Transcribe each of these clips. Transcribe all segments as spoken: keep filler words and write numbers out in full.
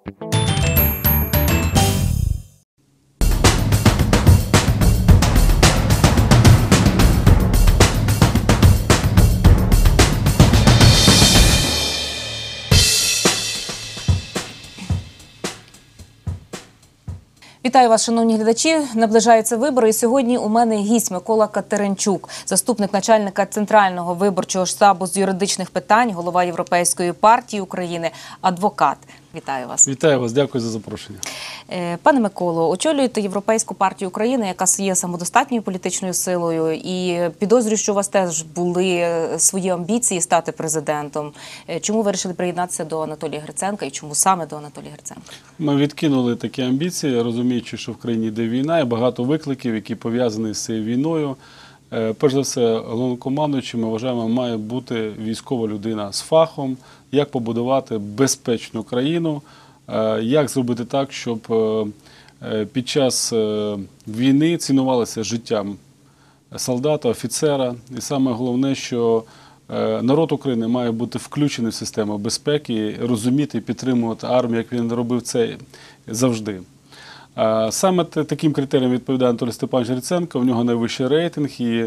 Вітаю вас, шановні глядачі. Наближаються вибори. І сьогодні у мене гість Микола Катеринчук, заступник начальника Центрального виборчого штабу з юридичних питань, голова Європейської партії України, адвокат. Вітаю вас. Вітаю вас, дякую за запрошення. Пане Миколо, очолюєте Європейську партію України, яка є самодостатньою політичною силою, і підозрюю, що у вас теж були свої амбіції стати президентом. Чому ви вирішили приєднатися до Анатолія Гриценка і чому саме до Анатолія Гриценка? Ми відкинули такі амбіції, розуміючи, що в країні йде війна і багато викликів, які пов'язані з цією війною. Перш за все, головнокомандуючим, ми вважаємо, має бути військова людина з фахом, як побудувати безпечну країну, як зробити так, щоб під час війни цінувалося життям солдата, офіцера. І саме головне, що народ України має бути включений в систему безпеки, розуміти і підтримувати армію, як він робив це завжди. Саме таким критеріям відповідає Анатолій Степанович Гриценко, у нього найвищий рейтинг, і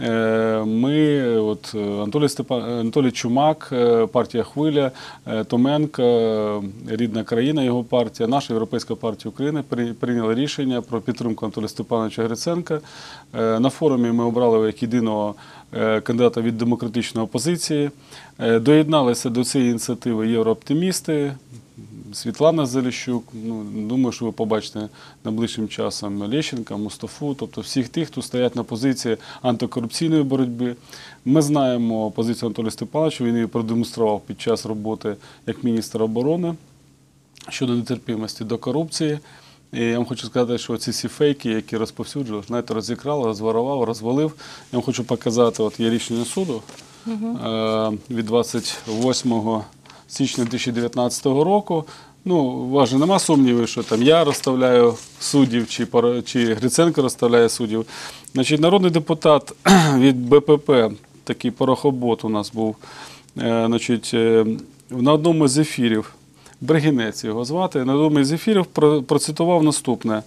ми, от, Анатолій, Степан, Анатолій Чумак, партія «Хвиля», Томенко, рідна країна, його партія, наша Європейська партія України прийняли рішення про підтримку Анатолія Степановича Гриценка. На форумі ми обрали його як єдиного кандидата від демократичної опозиції. Доєдналися до цієї ініціативи єврооптимісти, Світлана Заліщук, ну, думаю, що ви побачите найближчим часом Лещенка, Мустафу, тобто всіх тих, хто стоять на позиції антикорупційної боротьби. Ми знаємо позицію Анатолія Степановича, він її продемонстрував під час роботи як міністр оборони щодо нетерпимості до корупції. І я вам хочу сказати, що ці всі фейки, які розповсюджували, знаєте, розікрали, розворував, розвалив. Я вам хочу показати, от є рішення суду угу. від двадцять восьмого січня дві тисячі дев'ятнадцятого року. Ну, у вас же нема сумнівів, що там я розставляю суддів, чи, чи Гриценко розставляє суддів. Значить, народний депутат від Б П П, такий порохобот у нас був, значить, на одному з ефірів, Бригінець його звати, на одному з ефірів процитував наступне,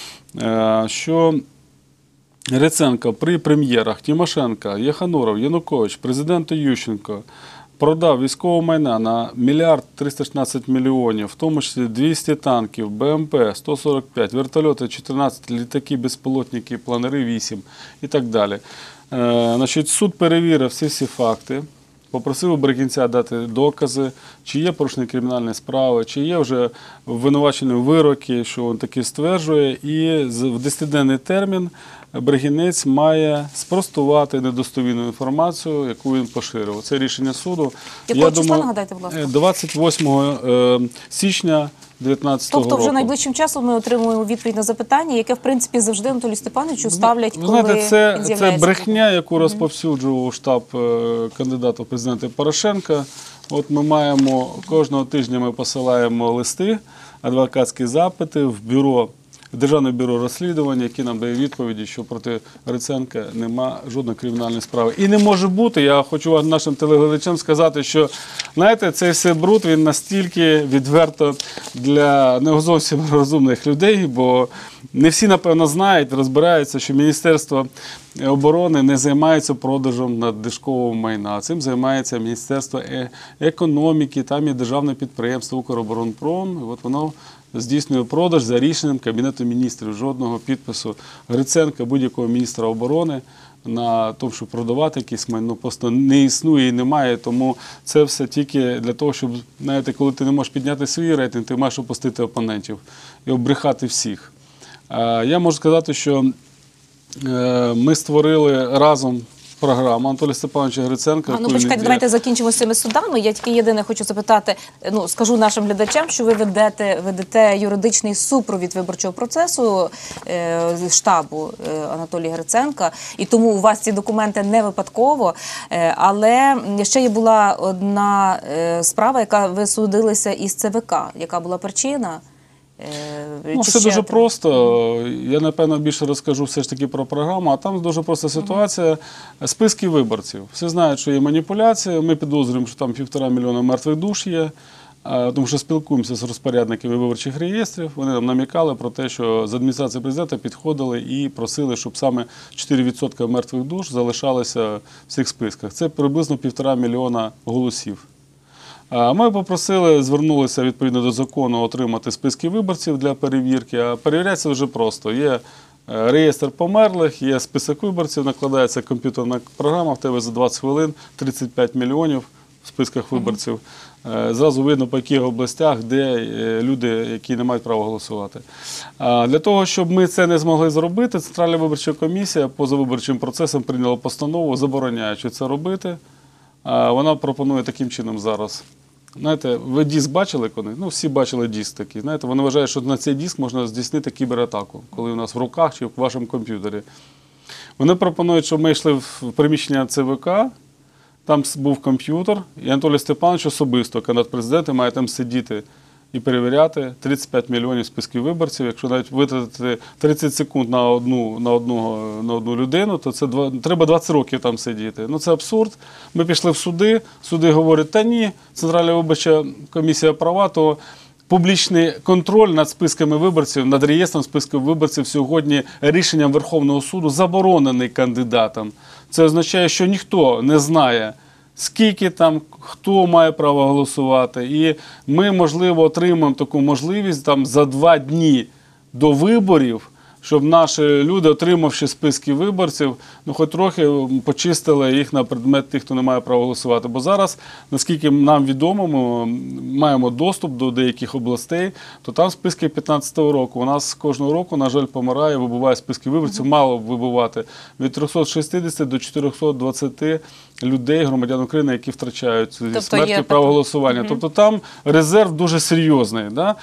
що Гриценко при прем'єрах Тимошенко, Єхануров, Янукович, президенту Ющенко продав військового майна на мільярд триста шістнадцять мільйонів, в тому числі двісті танків, Б М П сто сорок п'ять, вертольоти чотирнадцять, літаки, безпілотники, планери вісім і так далі. Е, значить, суд перевірив всі ці факти, попросив у Бригінця дати докази, чи є порушення кримінальної справи, чи є вже обвинувачені вироки, що він таки стверджує, і в десятиденний термін Бригінець має спростувати недостовірну інформацію, яку він поширив. Це рішення суду. Якого числа, нагадайте, будь ласка? двадцять восьмого січня дві тисячі дев'ятнадцятого року. Тобто вже найближчим часом ми отримуємо відповідь на запитання, яке, в принципі, завжди Анатолію Степановичу ставлять, коли знаєте, це, він це брехня, яку розповсюджував штаб кандидата в президенти Порошенка. От ми маємо, кожного тижня ми посилаємо листи, адвокатські запити в бюро, Державне бюро розслідування, яке нам дає відповіді, що проти Гриценка нема жодної кримінальної справи. І не може бути, я хочу нашим телеглядачам сказати, що, знаєте, цей все бруд, він настільки відверто для не зовсім розумних людей, бо не всі, напевно, знають, розбираються, що Міністерство оборони не займається продажем надлишкового майна. Цим займається Міністерство економіки, там є державне підприємство «Укроборонпром», і от воно здійснює продаж за рішенням Кабінету міністрів. Жодного підпису Гриценка, будь-якого міністра оборони на тому, щоб продавати якісь майно, просто не існує і немає. Тому це все тільки для того, щоб, знаєте, коли ти не можеш підняти свій рейтинг, ти маєш опустити опонентів і обрехати всіх. Я можу сказати, що ми створили разом програму Анатолія Степановича Гриценка. А, ну, почекайте, давайте закінчимо з цими судами. Я тільки єдине хочу запитати, ну, скажу нашим глядачам, що ви ведете, ведете юридичний супровід виборчого процесу е, штабу е, Анатолія Гриценка, і тому у вас ці документи не випадково. Е, але ще є була одна е, справа, яка ви судилися із Це Ве Ка. Яка була причина? Ну, все дуже просто. Я, напевно, більше розкажу все ж таки про програму, а там дуже проста ситуація. Списки виборців. Всі знають, що є маніпуляція. Ми підозрюємо, що там півтора мільйона мертвих душ є. Тому що спілкуємося з розпорядниками виборчих реєстрів, вони нам намікали про те, що з адміністрації президента підходили і просили, щоб саме чотири відсотки мертвих душ залишалися в цих списках. Це приблизно півтора мільйона голосів. Ми попросили, звернулися відповідно до закону отримати списки виборців для перевірки, а перевіряється дуже просто. Є реєстр померлих, є список виборців, накладається комп'ютерна програма, в тебе за двадцять хвилин тридцять п'ять мільйонів в списках виборців. Зразу видно, по яких областях, де люди, які не мають права голосувати. Для того, щоб ми це не змогли зробити, Центральна виборча комісія поза виборчим процесом прийняла постанову, забороняючи це робити. Вона пропонує таким чином зараз. Знаєте, ви диск бачили коли? Ну, всі бачили диск такий. Знаєте, вони вважають, що на цей диск можна здійснити кібератаку, коли у нас в руках чи в вашому комп'ютері. Вони пропонують, щоб ми йшли в приміщення ЦВК, там був комп'ютер, і Анатолій Степанович особисто, кандидат в президенти, має там сидіти і перевіряти тридцять п'ять мільйонів списків виборців. Якщо навіть витратити тридцять секунд на одну, на одного, на одну людину, то це два, треба двадцять років там сидіти. Ну це абсурд. Ми пішли в суди, суди говорять, та ні, Центральна виборча комісія права, то публічний контроль над списками виборців, над реєстром списків виборців сьогодні рішенням Верховного суду заборонений кандидатам. Це означає, що ніхто не знає, скільки там, хто має право голосувати. І ми, можливо, отримаємо таку можливість там, за два дні до виборів, щоб наші люди, отримавши списки виборців, ну хоч трохи почистили їх на предмет тих, хто не має права голосувати. Бо зараз, наскільки нам відомо, ми маємо доступ до деяких областей, то там списки п'ятнадцятого року. У нас кожного року, на жаль, помирає, вибуває списки виборців, мало вибувати, від трьохсот шістдесяти до чотирьохсот двадцяти людей, громадян України, які втрачають тобто смерті право голосування. Угу. Тобто там резерв дуже серйозний. Да?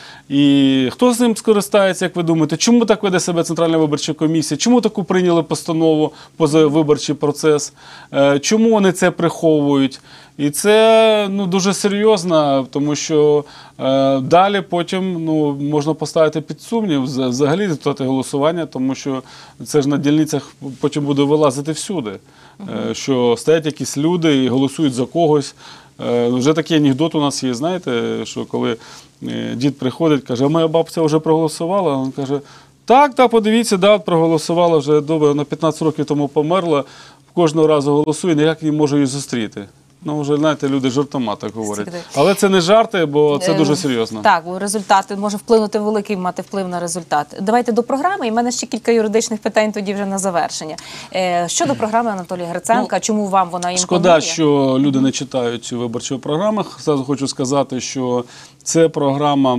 І хто з ним скористається, як ви думаєте? Чому так веде себе Центральна виборча комісія? Чому таку прийняли постанову поза виборчий процес? Чому вони це приховують? І це ну, дуже серйозно, тому що е, далі потім ну, можна поставити під сумнів взагалі результати голосування, тому що це ж на дільницях потім буде вилазити всюди, е, що стоять якісь люди і голосують за когось. Е, вже такий анекдот у нас є, знаєте, що коли е, дід приходить, каже, а моя бабця вже проголосувала, він каже, так, так, подивіться, да, проголосувала вже добре, на п'ятнадцять років тому померла, кожного разу голосує, ніяк не можу її зустріти. Ну, вже, знаєте, люди жартома так говорять. Але це не жарти, бо це дуже серйозно. Так, результат може вплинути великий, мати вплив на результат. Давайте до програми, і в мене ще кілька юридичних питань тоді вже на завершення. Щодо програми Анатолія Гриценка, ну, чому вам вона імпонує? Шкода, що люди не читають цю виборчу програму. Зразу хочу сказати, що це програма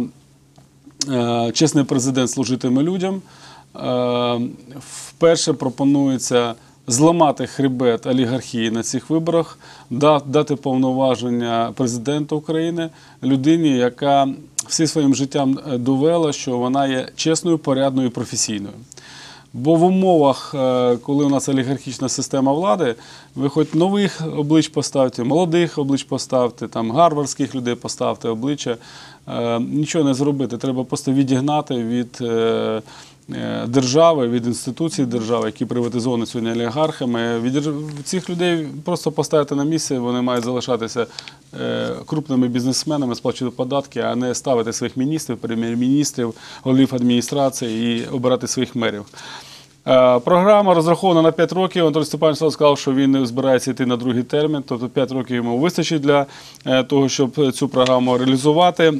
«Чесний президент служитиме людям». Вперше пропонується зламати хребет олігархії на цих виборах, дати повноваження президенту України, людині, яка всім своїм життям довела, що вона є чесною, порядною і професійною. Бо в умовах, коли у нас олігархічна система влади, ви хоч нових облич поставте, молодих облич поставте, там, гарвардських людей поставте обличчя, нічого не зробити. Треба просто відігнати від держави, від інституцій держави, які приватизовані сьогодні олігархами. Від цих людей просто поставити на місце, вони мають залишатися крупними бізнесменами, сплачувати податки, а не ставити своїх міністрів, прем'єр-міністрів, голів адміністрації і обирати своїх мерів. Програма розрахована на п'ять років. Анатолій Степанович сказав, що він збирається йти на другий термін, тобто п'ять років йому вистачить для того, щоб цю програму реалізувати.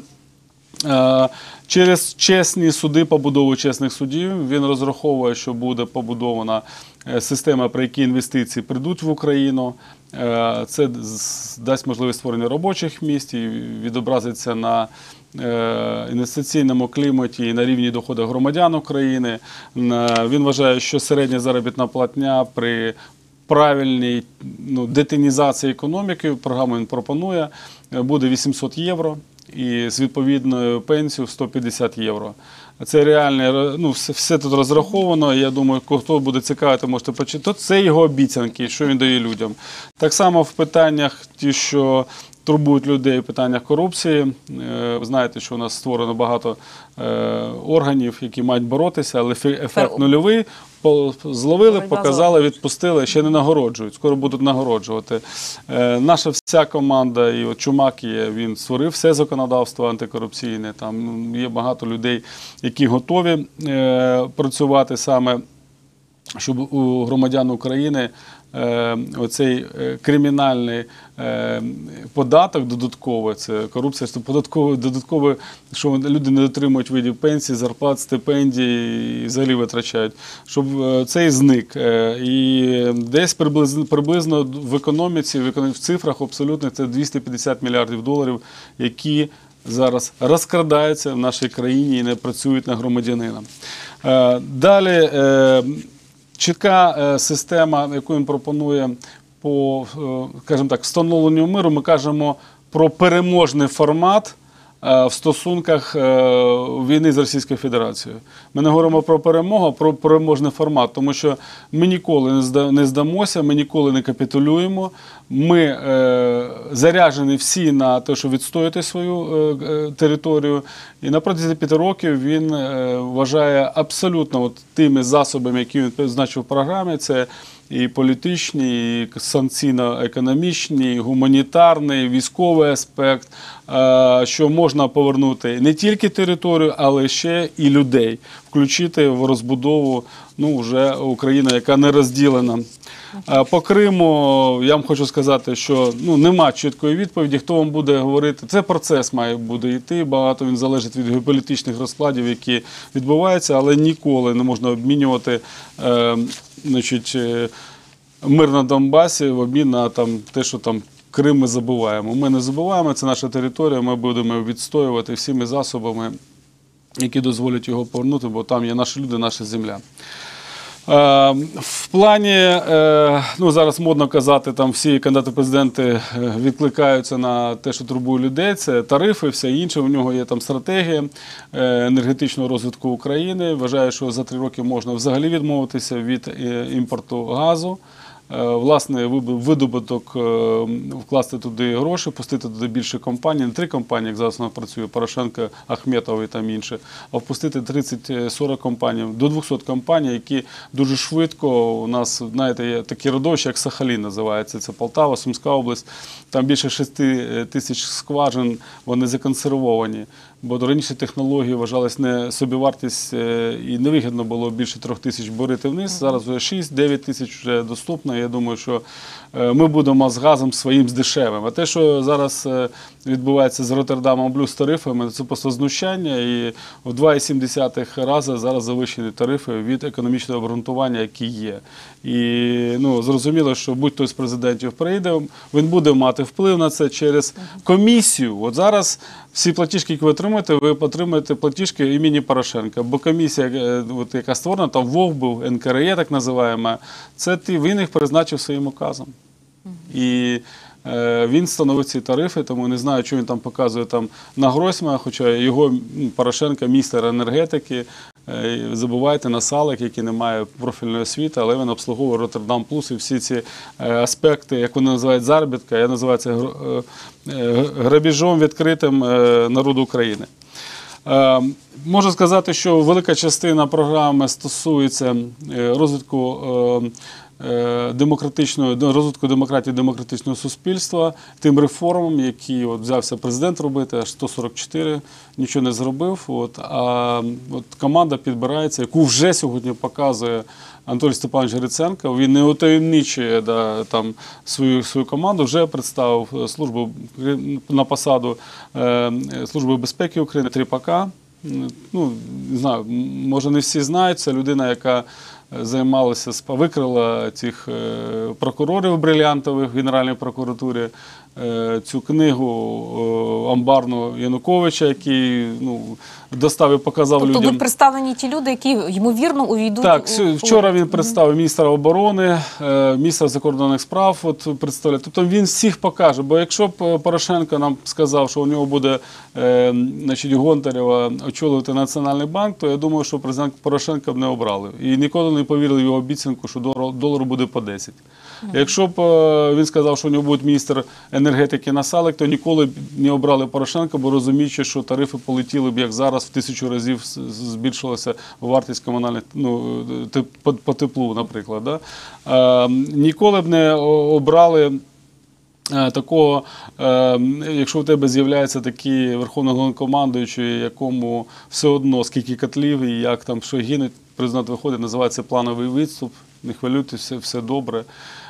Через чесні суди, побудову чесних судів, він розраховує, що буде побудована система, при якій інвестиції прийдуть в Україну. Це дасть можливість створення робочих місць і відобразиться на інвестиційному кліматі і на рівні доходу громадян України. Він вважає, що середня заробітна платня при правильній ну, детінізації економіки, програму він пропонує, буде вісімсот євро. І з відповідною пенсією сто п'ятдесят євро. Це реально, ну, все, все тут розраховано, я думаю, хто буде цікавити, можете почитати. Це його обіцянки, що він дає людям. Так само в питаннях ті, що турбують людей в питаннях корупції. Е, Ви знаєте, що у нас створено багато е, органів, які мають боротися, але ефе- ефект нульовий. По- Зловили, Боротьба показали, відпустили, ще не нагороджують, скоро будуть нагороджувати. Е, наша вся команда, і от Чумак є, він створив все законодавство антикорупційне, там ну, є багато людей, які готові е, працювати саме, щоб у громадян України е, оцей е, кримінальний е, податок додатковий, це корупція, що податковий, додатковий, що люди не дотримують видів пенсії, зарплат, стипендій і взагалі витрачають, щоб е, цей зник. Е, і десь приблизно, приблизно в економіці, в, економ... в цифрах абсолютно це двісті п'ятдесят мільярдів доларів, які зараз розкрадаються в нашій країні і не працюють на громадянина. Е, далі е, чітка е, система, яку він пропонує по, е, скажімо так, встановленню миру, ми кажемо про переможний формат е, в стосунках е, війни з Російською Федерацією. Ми не говоримо про перемогу, а про переможний формат, тому що ми ніколи не, зда, не здамося, ми ніколи не капітулюємо. Ми е, заряджені всі на те, щоб відстояти свою е, е, територію. І на протязі п'яти років він е, вважає абсолютно от тими засобами, які він призначив в програмі, це і політичні, і санкційно-економічні, і гуманітарний, і військовий аспект, е, що можна повернути не тільки територію, але ще і людей, включити в розбудову ну, вже Україну, яка не розділена. По Криму я вам хочу сказати, що ну, нема чіткої відповіді, хто вам буде говорити. Це процес має буде йти, багато він залежить від геополітичних розкладів, які відбуваються, але ніколи не можна обмінювати е, значить, е, мир на Донбасі в обмін на там, те, що там Крим ми забуваємо. Ми не забуваємо, це наша територія, ми будемо відстоювати всіми засобами, які дозволять його повернути, бо там є наші люди, наша земля. В плані, ну зараз модно казати, там всі кандидати в президенти відкликаються на те, що турбує людей, це тарифи, все інше, у нього є там стратегія енергетичного розвитку України, вважає, що за три роки можна взагалі відмовитися від імпорту газу. Власне, видобуток, вкласти туди гроші, пустити туди більше компаній, не три компанії, як зараз вона працює, Порошенко, Ахметов і там інше, а впустити тридцять-сорок компаній, до двохсот компаній, які дуже швидко, у нас, знаєте, є такі родовища, як Сахалін називається, це Полтава, Сумська область, там більше шести тисяч скважин, вони законсервовані. Бо раніше технології вважались не собівартість і невигідно було більше трьох тисяч борити вниз. Зараз вже шість-дев'ять тисяч вже доступно. Я думаю, що ми будемо з газом своїм здешевим. А те, що зараз відбувається з Роттердамом плюс тарифами, це просто знущання. І в два цілих сім десятих рази зараз завищені тарифи від економічного обґрунтування, які є. І ну, зрозуміло, що будь-хто з президентів прийде, він буде мати вплив на це через комісію. От зараз всі платіжки, які ви отримуєте, ви отримуєте платіжки імені Порошенка. Бо комісія, от, яка створена, там ВОВ був, ен ка ер е так називаємо, це ти, він їх призначив своїм указом. І е, він встановив ці тарифи, тому не знаю, що він там показує там на Гройсмана, хоча його Порошенка міністр енергетики. Е, забувайте на Салик, який не має профільної освіти, але він обслуговує Роттердам Плюс і всі ці е, аспекти, як вони називають заробітка, я називаю це е, е, грабіжом відкритим е, народу України. Е, можу сказати, що велика частина програми стосується е, розвитку е, демократичного, розвитку демократії, демократичного суспільства, тим реформам, які от взявся президент робити, аж сто сорок чотири, нічого не зробив. От, а от команда підбирається, яку вже сьогодні показує Анатолій Степанович Гриценко. Він не утаємничує да, там, свою, свою команду, вже представив службу на посаду е, Служби безпеки України, Тріпака. Ну, не знаю, може не всі знають, це людина, яка займалася, викрила цих прокурорів брилянтових в Генеральній прокуратурі, цю книгу амбарну Януковича, який ну, достав і показав тобто людям. Тобто будуть представлені ті люди, які, ймовірно, увійдуть? Так, у... вчора він представив міністра оборони, міністра закордонних справ, от представляє. Тобто він всіх покаже, бо якщо б Порошенко нам сказав, що у нього буде е, значить, Гонтарева очолювати Національний банк, то я думаю, що президент Порошенка б не обрали. І ніколи не повірили в його обіцянку, що долару буде по десять. Якщо б е, він сказав, що у нього буде міністр енергетики Насалик, то ніколи б не обрали Порошенка, бо розуміючи, що тарифи полетіли б, як зараз, в тисячу разів з- з- збільшилася вартість комунальних, ну, теп- по, по теплу, наприклад. Да? Е, ніколи б не о- обрали Е, такого, е, якщо у тебе з'являється такий верховний головнокомандуючий, якому все одно скільки котлів і як там що гинуть, президент виходить, називається плановий відступ, не хвилюйтесь, все, все добре.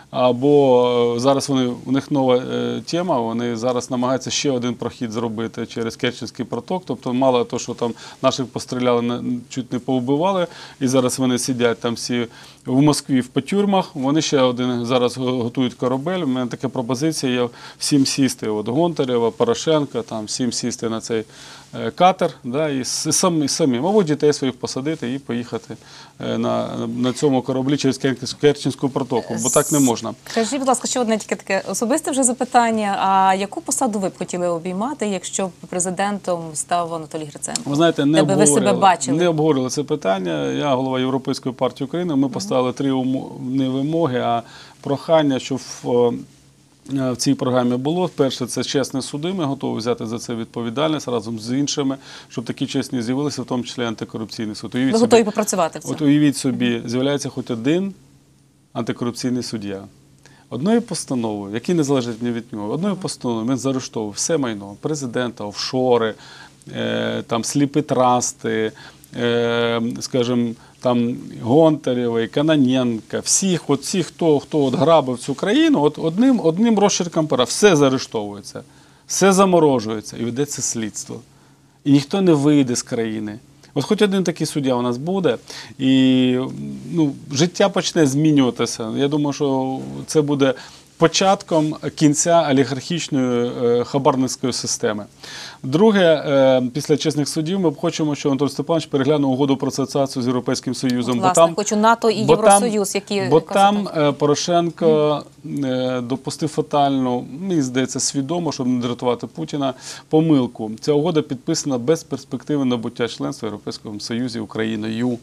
Або е, зараз вони, у них нова е, тема, вони зараз намагаються ще один прохід зробити через Керченський проток, тобто мало того, що там наших постріляли, на- чуть не повбивали, і зараз вони сидять там всі в Москві в тюрмах, вони ще один зараз го- готують корабель. У мене така пропозиція є всім сісти, от Гонтарева, Порошенка, там всім сісти на цей е, катер, да, і с- самі, самі, мабуть, дітей своїх посадити і поїхати е, на, на цьому кораблі через Керченську- Керченську протоку, бо так не можна. Скажіть, будь ласка, ще одне тільки таке особисте вже запитання. А яку посаду ви б хотіли обіймати, якщо б президентом став Анатолій Гриценко? Ви знаєте, не Де би ви себе обговорювали, бачили? не обговорювали це питання. Я голова Європейської партії України. Ми поставили три умо- не вимоги, а прохання, щоб в, е, в цій програмі було. Перше, це чесні суди. Ми готові взяти за це відповідальність разом з іншими, щоб такі чесні з'явилися, в тому числі антикорупційний суд. Уявіть Ви собі- готові попрацювати в цьому? От уявіть собі, з'являється хоч один антикорупційний суддя. Одною постановою, який не залежить ні від нього, одною постановою він заарештовував все майно президента, офшори, е, там сліпі трасти, е, скажімо, там Гонтарєва, Каноненка, всіх, от всіх, хто, хто от грабив цю країну, от одним, одним розчерком пера все заарештовується, все заморожується і ведеться слідство. І ніхто не вийде з країни. От хоч один такий суддя у нас буде, і ну, життя почне змінюватися. Я думаю, що це буде початком кінця олігархічної е, хабарницької системи. Друге, е, після чесних судів ми б хочемо, щоб Анатолій Степанович переглянув угоду про асоціацію з Європейським Союзом. Власне, хочу НАТО і бо там- Євросоюз, які Бо яка там ситуація? е, Порошенко е, допустив фатальну, мені здається, свідомо, щоб не дратувати Путіна, помилку. Ця угода підписана без перспективи набуття членства в Європейському Союзі Україною.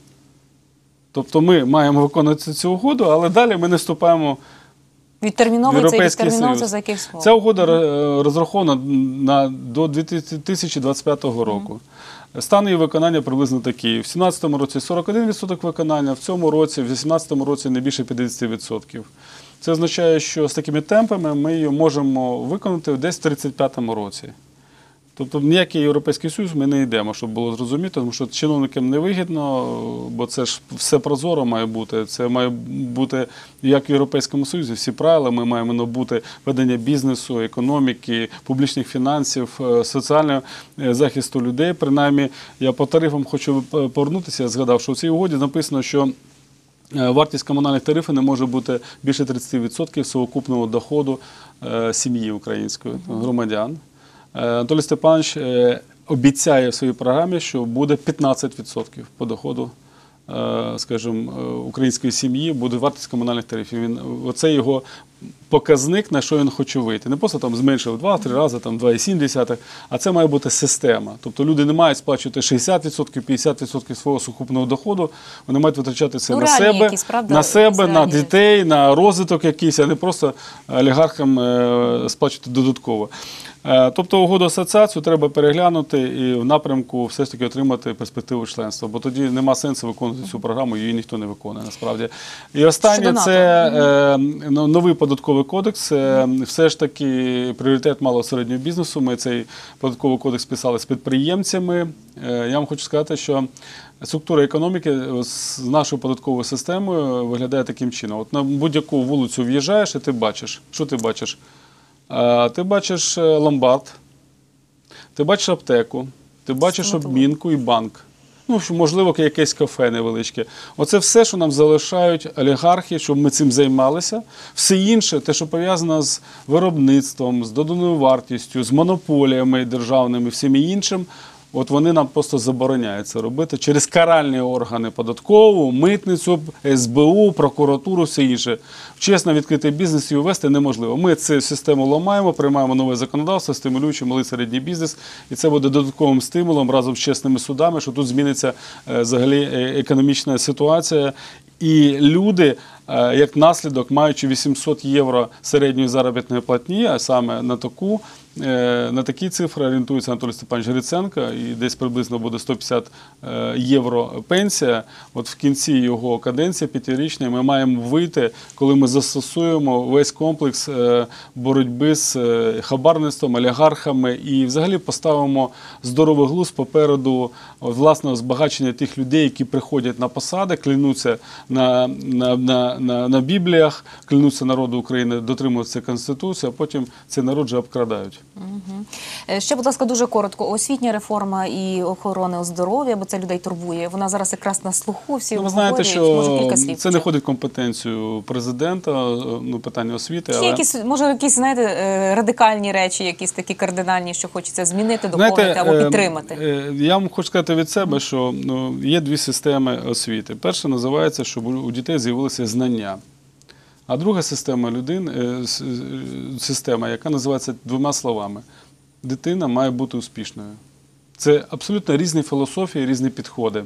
Тобто ми маємо виконувати цю угоду, але далі ми не вступаємо Відтерміновується і Європейський відтерміновується Союз. за яких слов? Ця угода е, розрахована на, до дві тисячі двадцять п'ятого року. Стан її виконання приблизно такий. В дві тисячі сімнадцятому році сорок один відсоток виконання, в цьому році, в дві тисячі вісімнадцятому році не більше п'ятдесят відсотків. Це означає, що з такими темпами ми її можемо виконати десь в тридцять п'ятому році. Тобто в ніякий Європейський Союз ми не йдемо, щоб було зрозуміти, тому що чиновникам не вигідно, бо це ж все прозоро має бути. Це має бути, як в Європейському Союзі, всі правила, ми маємо набути ведення бізнесу, економіки, публічних фінансів, е, соціального е, захисту людей. Принаймні, я по тарифам хочу е, повернутися, я згадав, що в цій угоді написано, що е, вартість комунальних тарифів не може бути більше тридцять відсотків сукупного доходу е, сім'ї української, громадян. Е, Анатолій Степанович е, обіцяє в своїй програмі, що буде п'ятнадцять відсотків по доходу, е, скажімо, е, української сім'ї буде вартість комунальних тарифів. Він, оце його показник, на що він хоче вийти. Не просто там зменшив два-три рази, там два цілих сім десятих, а це має бути система. Тобто люди не мають сплачувати шістдесят відсотків, п'ятдесят відсотків свого сукупного доходу, вони мають витрачати це Ну, на реальні себе, якісь, правда, на себе, на реальні. дітей, на розвиток якийсь, а не просто олігархам е, сплачувати додатково. Е, Тобто угоду асоціацію треба переглянути і в напрямку все ж таки отримати перспективу членства, бо тоді нема сенсу виконувати цю програму, її ніхто не виконує насправді. І останнє Щодо НАТО. це е, ну, новий податковий кодекс. Е, Все ж таки пріоритет малого середнього бізнесу. Ми цей податковий кодекс писали з підприємцями. Е, Я вам хочу сказати, що структура економіки з нашою податковою системою виглядає таким чином. От на будь-яку вулицю в'їжджаєш і ти бачиш, що ти бачиш? Ти бачиш ломбард, ти бачиш аптеку, ти бачиш Стоматолог. обмінку і банк. Ну, що, можливо, якесь кафе невеличке. Оце все, що нам залишають олігархи, щоб ми цим займалися. Все інше, те, що пов'язано з виробництвом, з доданою вартістю, з монополіями державними, всім іншим, от вони нам просто забороняють це робити через каральні органи податкову, митницю, ес бе у, прокуратуру, все інше. Чесно відкрити бізнес і ввести неможливо. Ми цю систему ламаємо, приймаємо нове законодавство, стимулюючи малий середній бізнес, і це буде додатковим стимулом разом з чесними судами, що тут зміниться е, взагалі е, економічна ситуація. І люди, е, як наслідок, маючи вісімсот євро середньої заробітної платні, а саме на таку, е, на такі цифри орієнтується Анатолій Степанович Гриценко, і десь приблизно буде сто п'ятдесят е, євро пенсія. От в кінці його каденції п'ятирічної ми маємо вийти, коли ми застосуємо весь комплекс е, боротьби з е, хабарництвом, олігархами і взагалі поставимо здоровий глузд попереду от, власного збагачення тих людей, які приходять на посади, клянуться на, на, на, на, на Бібліях, клянуться народу України дотримуватися Конституції, а потім цей народ вже обкрадають. Угу. Ще, будь ласка, дуже коротко. Освітня реформа і охорони здоров'я, бо це людей турбує. Вона зараз якраз на слуху, всі Ну, ви обговорюють. знаєте, Може, що кілька слів. це не входить в компетенцію президента, ну, питання освіти. Чи Але... якісь, може, якісь, знаєте, е, радикальні речі, якісь такі кардинальні, що хочеться змінити, доповнити або е, підтримати? е, Я вам хочу сказати від себе, що ну, є дві системи освіти. Перша називається, щоб у дітей з'явилися знання. А друга система людей, е, система, яка називається двома словами. Дитина має бути успішною. Це абсолютно різні філософії, різні підходи.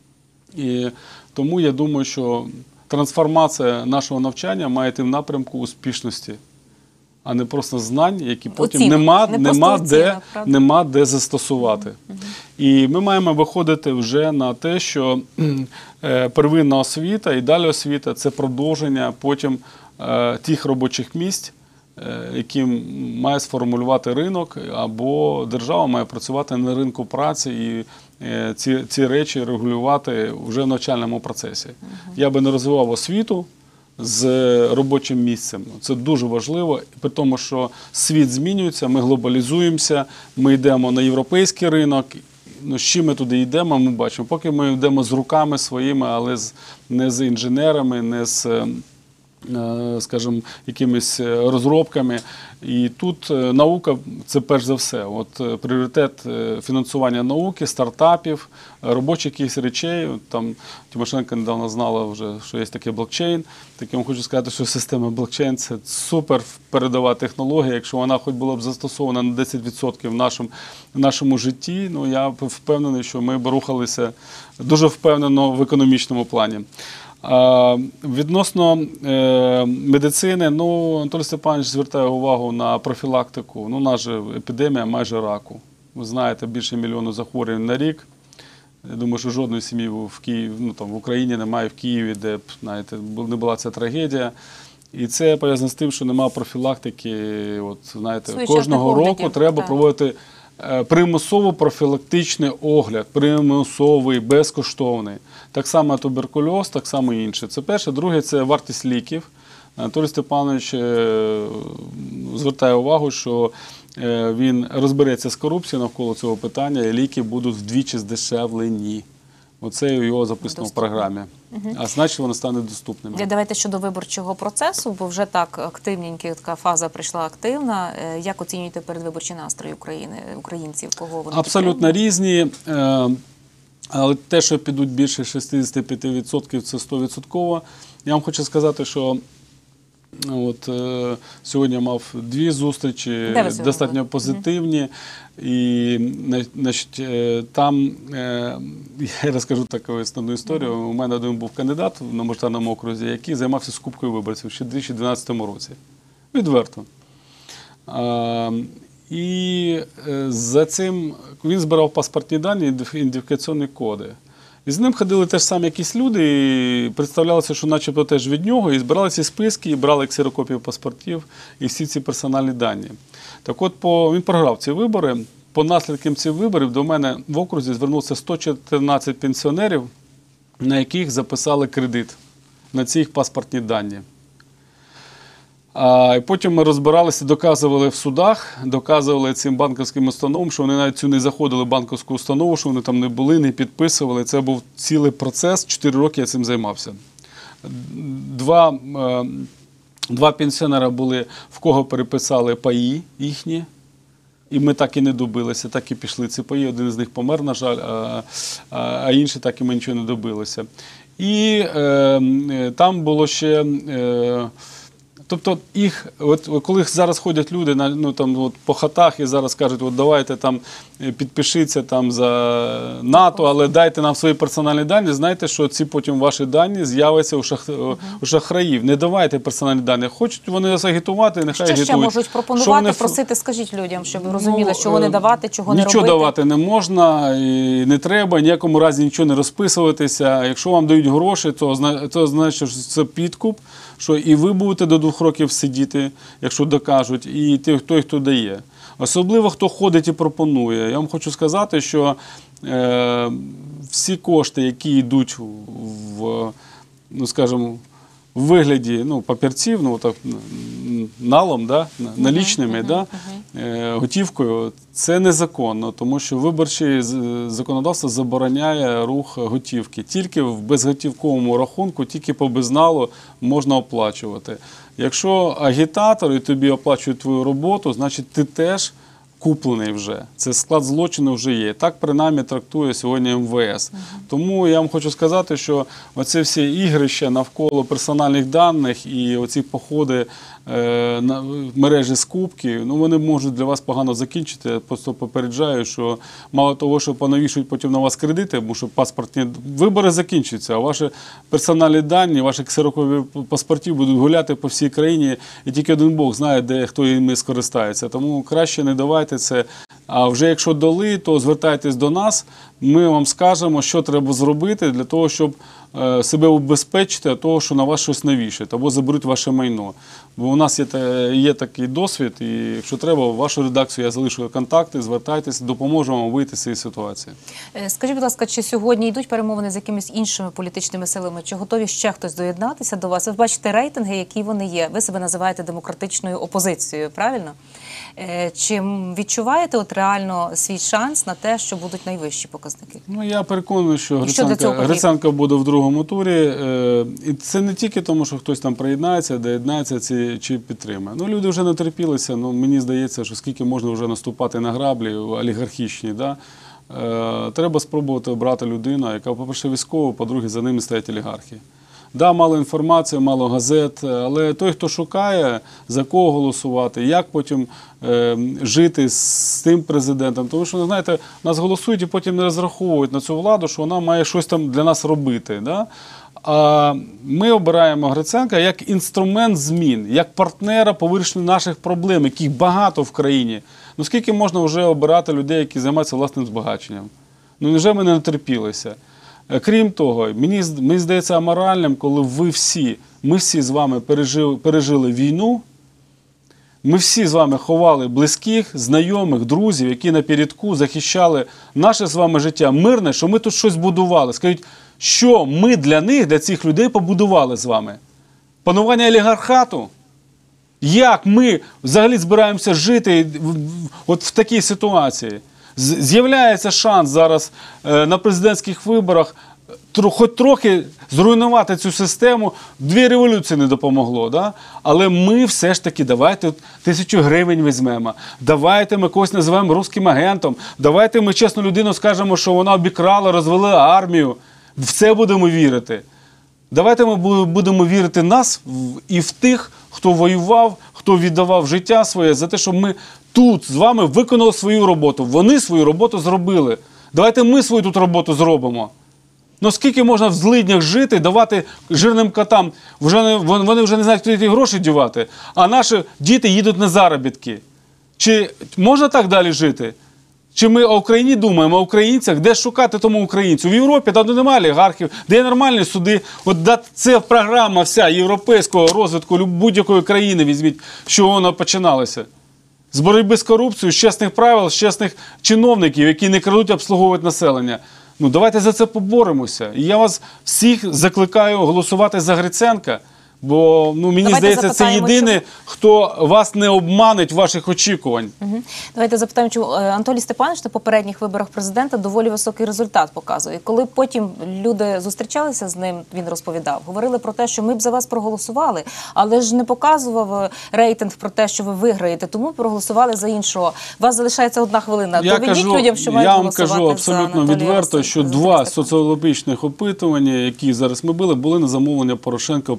І тому я думаю, що трансформація нашого навчання має йти в напрямку успішності, а не просто знань, які потім Оцінок. нема, Не нема, просто де, оцінок, правда? нема де застосувати. Мгм. І ми маємо виходити вже на те, що е, первинна освіта і далі освіта – це продовження потім е, тих робочих місць, е, які має сформулювати ринок, або держава має працювати на ринку праці і е, ці, ці речі регулювати вже в навчальному процесі. Я би не розвивав освіту з робочим місцем. Це дуже важливо, при тому, що світ змінюється, ми глобалізуємося, ми йдемо на європейський ринок. Ну, з чим ми туди йдемо, ми бачимо. Поки ми йдемо з руками своїми, але з, не з інженерами, не з, е, скажімо, якимись розробками. І тут е, наука – це перш за все. От, е, пріоритет е, фінансування науки, стартапів, робочих якихось речей. От, там Тимошенко недавно знала вже, що є такий блокчейн. Так я вам хочу сказати, що система блокчейн – це супер передова технологія. Якщо вона хоч була б застосована на десять відсотків в нашому, в нашому житті, ну, я впевнений, що ми б рухалися дуже впевнено в економічному плані. А, відносно е, медицини, ну, Анатолій Степанович звертає увагу на профілактику. Ну, у нас же епідемія майже раку. Ви знаєте, більше мільйону захворювань на рік. Я думаю, що жодної сім'ї в Києві, ну, там, в Україні немає, в Києві, де б, знаєте, не була ця трагедія. І це пов'язано з тим, що немає профілактики. От, знаєте, Своєчасних кожного оглядів, року треба так. проводити е, примусово профілактичний огляд, примусовий, безкоштовний. Так само туберкульоз, так само інше. Це перше. Друге – це вартість ліків. Анатолій Степанович е, звертає увагу, що е, він розбереться з корупцією навколо цього питання, і ліки будуть вдвічі здешевлені. Оце його записано в програмі. Угу. А значить, вони стануть доступними. Давайте щодо виборчого процесу, бо вже так активненька така фаза прийшла активна. Як оцінюєте передвиборчі настрої України, українців? Кого вони абсолютно різні. Але те, що підуть більше шістдесят п'ять відсотків, це сто відсотків. Я вам хочу сказати, що от, е, сьогодні я мав дві зустрічі, достатньо були? позитивні. Угу. І значить, е, там, е, я розкажу таку основну історію. Угу. У мене один був кандидат на мажоритарному окрузі, який займався скупкою виборців ще в дві тисячі дванадцятому році. Відверто. А, і за цим він збирав паспортні дані, ідентифікаційні коди. І з ним ходили теж самі якісь люди, і представлялося, що начебто теж від нього, і збирали ці списки, і брали ксерокопії паспортів, і всі ці персональні дані. Так от, по, він програв ці вибори. По наслідкам цих виборів до мене в окрузі звернувся сто чотирнадцять пенсіонерів, на яких записали кредит на ці їх паспортні дані. А потім ми розбиралися, доказували в судах, доказували цим банківським установам, що вони навіть цю не заходили в банківську установу, що вони там не були, не підписували. Це був цілий процес, чотири роки я цим займався. Два, два пенсіонера були, в кого переписали паї їхні, і ми так і не добилися, так і пішли ці паї. Один з них помер, на жаль, а, а інші так і ми нічого не добилися. І е, там було ще... Е, Тобто їх, от коли зараз ходять люди на ну там от по хатах і зараз кажуть, от давайте там підпишіться там за НАТО, але дайте нам свої персональні дані. Знаєте, що ці потім ваші дані з'являться у, шах... uh-huh. у шахраїв. Не давайте персональні дані. Хочуть вони нас агітувати, нехай агітують. Що ще можуть пропонувати, вони... просити, скажіть людям, щоб ви розуміли, ну, чого не давати, чого не робити? Нічого давати не можна, і не треба, ніякому разі нічого не розписуватися. Якщо вам дають гроші, то, то значить, що це підкуп, що і ви будете до двох років сидіти, якщо докажуть, і той, хто дає. Особливо, хто ходить і пропонує. Я вам хочу сказати, що е, всі кошти, які йдуть в, ну, скажімо, в вигляді ну, папірців, ну, так, налом, да, налічними, uh-huh, да, uh-huh. готівкою, це незаконно, тому що виборче законодавство забороняє рух готівки. Тільки в безготівковому рахунку, тільки по безналу можна оплачувати. Якщо агітатор і тобі оплачують твою роботу, значить ти теж куплений вже. Це склад злочину вже є. Так принаймні трактує сьогодні ем ве ес. Uh-huh. Тому я вам хочу сказати, що оці всі ігрища навколо персональних даних і оці походи е, на мережі скупки, ну вони можуть для вас погано закінчити. Я просто попереджаю, що мало того, що понавішують потім на вас кредити, тому що паспортні вибори закінчуються, а ваші персональні дані, ваші ксерокові паспортів будуть гуляти по всій країні, і тільки один Бог знає, де хто іми скористається. Тому краще не давайте це. А вже якщо дали, то звертайтесь до нас, ми вам скажемо, що треба зробити для того, щоб е, себе убезпечити від того, що на вас щось навішать, або заберуть ваше майно. Бо у нас є, є такий досвід, і якщо треба, в вашу редакцію я залишу контакти, звертайтесь, допоможемо вам вийти з цієї ситуації. Скажіть, будь ласка, чи сьогодні йдуть перемовини з якимись іншими політичними силами? Чи готові ще хтось доєднатися до вас? Ви бачите рейтинги, які вони є. Ви себе називаєте демократичною опозицією, правильно? Чи відчуваєте от реально свій шанс на те, що будуть найвищі показники? Ну, я переконаний, що Гриценко, Гриценко буде в другому турі. І це не тільки тому, що хтось там приєднається, доєднається чи підтримає. Ну, люди вже натерпілися. Ну, мені здається, що скільки можна вже наступати на граблі олігархічні. Да? Е, треба спробувати обрати людину, яка, по-перше, військова, по-друге, за ними стоять олігархи. Да, мало інформації, мало газет, але той, хто шукає, за кого голосувати, як потім е, жити з тим президентом. Тому що, знаєте, нас голосують і потім не розраховують на цю владу, що вона має щось там для нас робити. Да? А ми обираємо Гриценка як інструмент змін, як партнера по вирішенню наших проблем, яких багато в країні. Ну скільки можна вже обирати людей, які займаються власним збагаченням? Ну невже ми не натерпілися? Крім того, мені, мені здається аморальним, коли ви всі, ми всі з вами пережили, пережили війну, ми всі з вами ховали близьких, знайомих, друзів, які напередку захищали наше з вами життя мирне, що ми тут щось будували. Скажіть, що ми для них, для цих людей побудували з вами? Панування олігархату? Як ми взагалі збираємося жити от в такій ситуації? З'являється шанс зараз на президентських виборах хоч трохи зруйнувати цю систему. Дві революції не допомогло, да? Але ми все ж таки давайте тисячу гривень візьмемо, давайте ми когось називаємо русським агентом, давайте ми чесну людину скажемо, що вона обікрала, розвалила армію. В це будемо вірити. Давайте ми будемо вірити в нас і в тих, хто воював, хто віддавав життя своє за те, щоб ми тут з вами виконали свою роботу. Вони свою роботу зробили. Давайте ми свою тут роботу зробимо. Ну скільки можна в злиднях жити, давати жирним котам, вже не, вони вже не знають, куди ті гроші дівати, а наші діти їдуть на заробітки. Чи можна так далі жити? Чи ми о Україні думаємо, о українцях, де шукати тому українцю? В Європі, там немає олігархів, де є нормальні суди. От це програма вся європейського розвитку будь-якої країни, візьміть, що вона починалася. З боротьби з корупцією, з чесних правил, з чесних чиновників, які не крадуть, обслуговують населення. Ну, давайте за це поборемося. І я вас всіх закликаю голосувати за Гриценка, бо ну, мені давайте здається, це єдине, чому... хто вас не обманить в ваших очікувань. Угу. Давайте запитаємо, чому Анатолій Степанович на попередніх виборах президента доволі високий результат показує. Коли потім люди зустрічалися з ним, він розповідав, говорили про те, що ми б за вас проголосували, але ж не показував рейтинг про те, що ви виграєте, тому проголосували за іншого. У вас залишається одна хвилина. Я Доведіть кажу, людям, що мають голосувати за Я вам кажу абсолютно відверто, що два соціологічних опитування, які зараз ми били, були на замовлення Порошенка проплачені.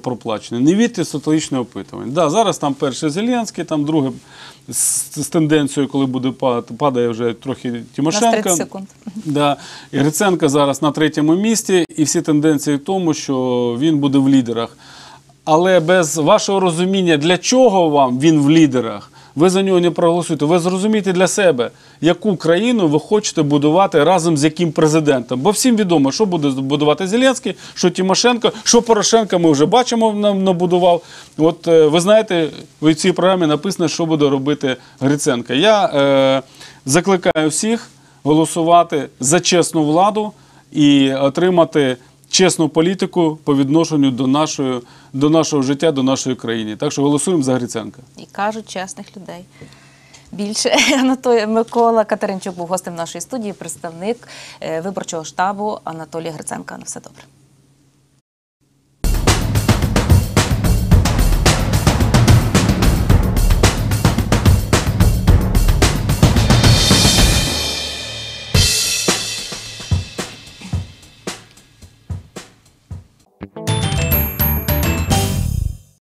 передбачено. Не вірте в соціологічне опитування. Да, зараз там перший Зеленський, там друге з, з тенденцією, коли буде падати, падає вже трохи У нас Тимошенко. тридцять секунд. Да. І Гриценко зараз на третьому місці, і всі тенденції в тому, що він буде в лідерах. Але без вашого розуміння, для чого вам він в лідерах, ви за нього не проголосуєте. Ви зрозумієте для себе, яку країну ви хочете будувати разом з яким президентом. Бо всім відомо, що буде будувати Зеленський, що Тимошенко, що Порошенко ми вже бачимо, нам набудував. От е, ви знаєте, в цій програмі написано, що буде робити Гриценко. Я е, закликаю всіх голосувати за чесну владу і отримати чесну політику по відношенню до нашої, до нашого життя, до нашої країни. Так що голосуємо за Гриценка. І кажуть чесних людей. Більше Анатолій Микола Катеринчук був гостем нашої студії, представник е, виборчого штабу Анатолія Гриценка. На все добре.